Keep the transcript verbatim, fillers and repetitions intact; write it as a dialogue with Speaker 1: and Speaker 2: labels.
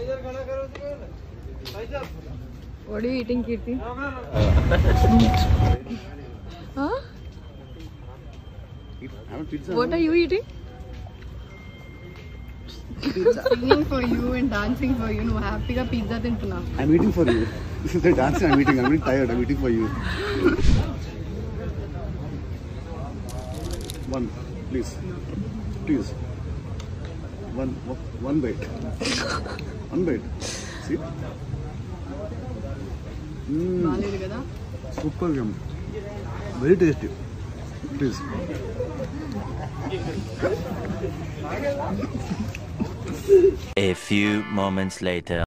Speaker 1: What are you eating, Keerthi? Huh? What are you eating? Singing for you and dancing for you. No, happy ka pizza tintuna.
Speaker 2: I'm eating for you. This is the dancing I'm eating. I'm really tired. I'm eating for you. One, please. Please. One, one bite. One bite. See? Mm. Super yum. Very tasty. Please.
Speaker 3: A few moments later.